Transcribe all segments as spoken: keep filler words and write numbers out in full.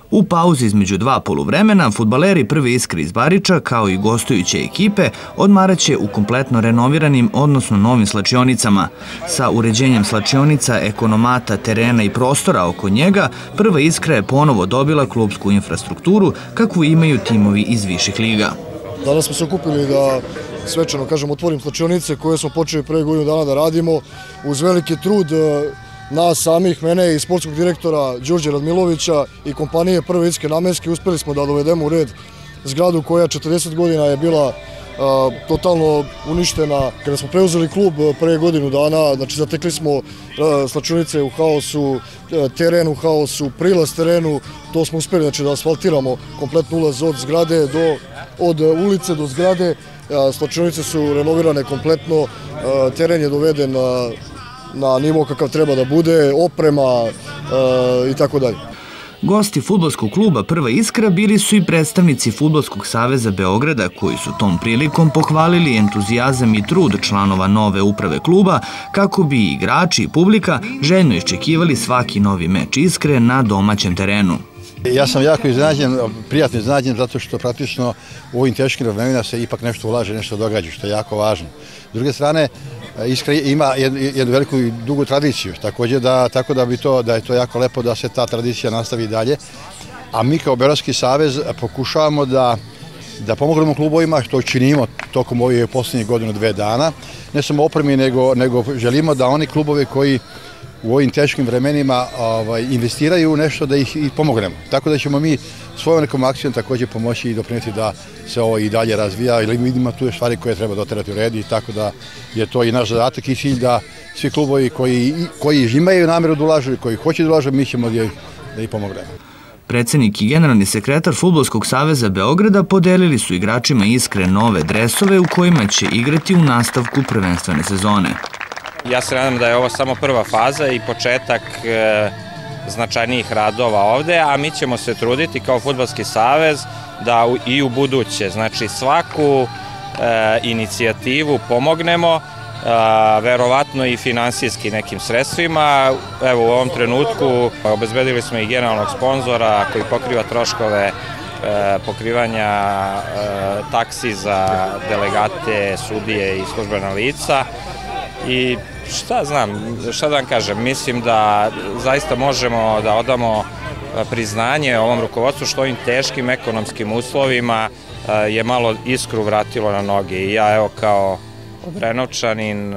U pauzi između dva poluvremena, fudbaleri Prve Iskre iz Bariča, kao i gostujuće ekipe, odmaraće u kompletno renoviranim, odnosno novim slačionicama. Sa uređenjem slačionica, ekonomata, terena i prostora oko njega, Prva Iskra je ponovo dobila klubsku infrastrukturu kakvu imaju timovi iz viših liga. Danas smo se okupili da svečano, kažem, otvorim slačionice koje smo počeli pre godinu dana da radimo uz veliki trud nas samih, mene i sportskog direktora Đurđe Radmilovića i kompanije Prve Iskre namenske. Uspeli smo da dovedemo u red zgradu koja četrdeset godina je bila a, totalno uništena. Kada smo preuzeli klub pre godinu dana, znači zatekli smo a, slačionice u haosu, a, teren u haosu, prilaz terenu, to smo uspeli znači, da asfaltiramo kompletno ulaz od zgrade do, od ulice do zgrade. A, slačionice su renovirane kompletno, a, teren je doveden na na nivo kakav treba da bude, oprema i tako dalje. Gosti fudbalskog kluba Prva Iskra bili su i predstavnici Fudbalskog saveza Beograda, koji su tom prilikom pohvalili entuzijazam i trud članova nove uprave kluba kako bi i igrači i publika željno iščekivali svaki novi meč Iskre na domaćem terenu. Ja sam jako iznenađen, prijatno iznenađen zato što praktično u ovim teškim vremenima se ipak nešto ulaže, nešto događa, što je jako važno. S druge strane, Iskra ima jednu veliku i dugu tradiciju, također da, tako da, bi to, da je to jako lepo da se ta tradicija nastavi dalje. A mi kao Beogradski savez pokušavamo da, da pomognemo klubovima, što činimo tokom ovih posljednjih godinu, dve dana. Ne samo opremi, nego, nego želimo da oni klubovi koji u ovim teškim vremenima ovaj, investiraju u nešto da ih i pomognemo. Tako da ćemo mi svojom nekom akcijom također pomoći i doprinijeti da se ovo i dalje razvija, ili vidimo tu stvari koje treba doterati u red i tako da je to i naš zadatak i cilj da svi klubovi koji, koji imaju namjeru da ulažu i koji hoće da ulažu, mi ćemo da ih, da ih pomognemo. Predsjednik i generalni sekretar Fudbalskog saveza Beograda podelili su igračima Iskre nove dresove u kojima će igrati u nastavku prvenstvene sezone. Ja se nadam da je ovo samo prva faza i početak e, značajnijih radova ovde, a mi ćemo se truditi kao Fudbalski savez da u, i u buduće, znači svaku e, inicijativu pomognemo, e, verovatno i finansijski nekim sredstvima. Evo u ovom trenutku obezbedili smo i generalnog sponzora koji pokriva troškove e, pokrivanja e, taksi za delegate, sudije i službena lica. I šta znam, šta da vam kažem, mislim da zaista možemo da odamo priznanje ovom rukovodstvu što ovim teškim ekonomskim uslovima je malo Iskru vratilo na noge. I ja evo kao Obrenovčanin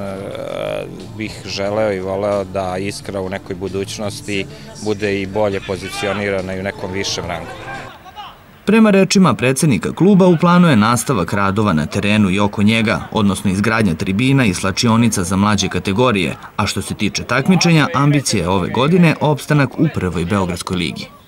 bih želeo i voleo da Iskra u nekoj budućnosti bude i bolje pozicionirana i u nekom višem rangu. Prema rečima predsjednika kluba, u planu je nastavak radova na terenu i oko njega, odnosno izgradnja tribina i slačionica za mlađe kategorije, a što se tiče takmičenja, ambicija je ove godine opstanak u Prvoj Beogradskoj ligi.